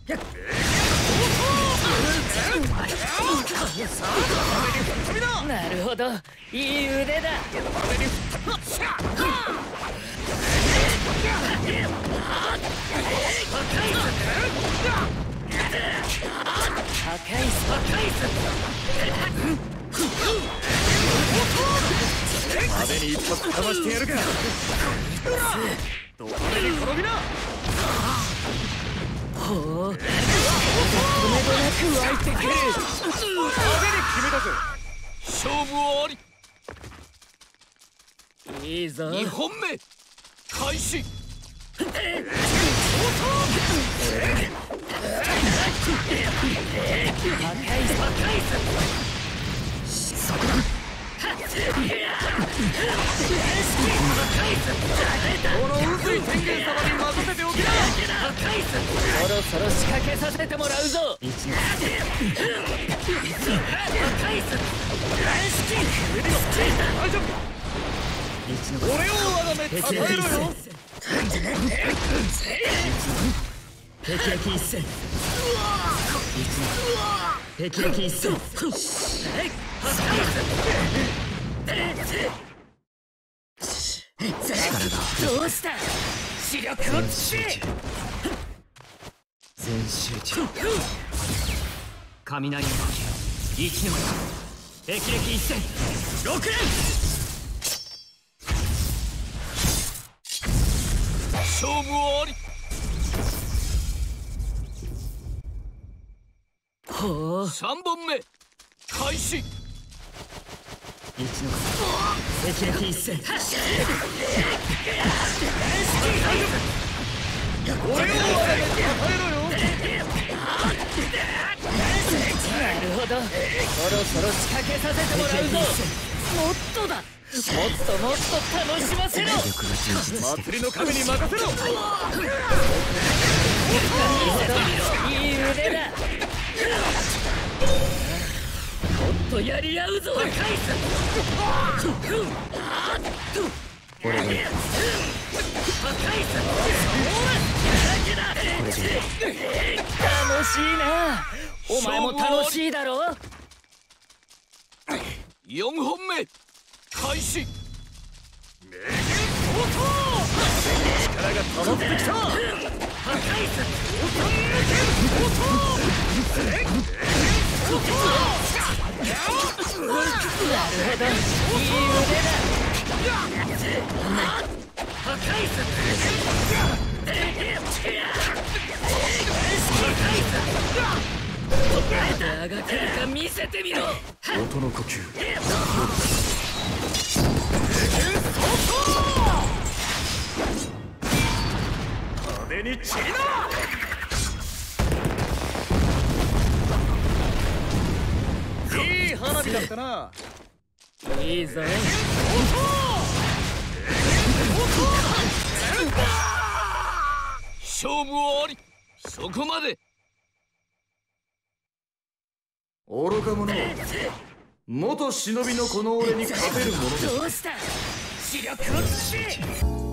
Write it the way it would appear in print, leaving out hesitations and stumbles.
なるほど、いい腕だ。 壁に一発かましてやるか。ど派手に転びな。 ほう、とめどなく湧いてくる。 派手に決めたぜ。 勝負あり。 いいぞ。 2本目開始。 破壊この薄い天元様に任せておきな。 そろそろ仕掛けさせてもらうぞ。 俺をあがめたたえろよ。 霹靂一閃。霹靂一閃。どうした。視力をつけ。全集中。雷の呼吸。息の霹靂一閃。6連。 勝負あり。 ほう。 3本目開始。 一の霹靂一閃。 俺をあがめたたえろよ。 なるほど、そろそろ仕掛けさせてもらうぞ。もっとだ。もっともっと楽しませろ。 祭りの神に任せろ。 いい腕だ。もっとやり合うぞ。俺が楽しいな。お前も楽しいだろ。 4本目開始。 力が溜まってきた。 なるほど、いい腕だ。あがけるか見せてみろ。 音の呼吸。派手に散りな。いい花火だったな。 いいぞ。 勝負あり。そこまで。 愚か者。元忍びのこの俺に勝てるものだ。 どうした。視力をつけ。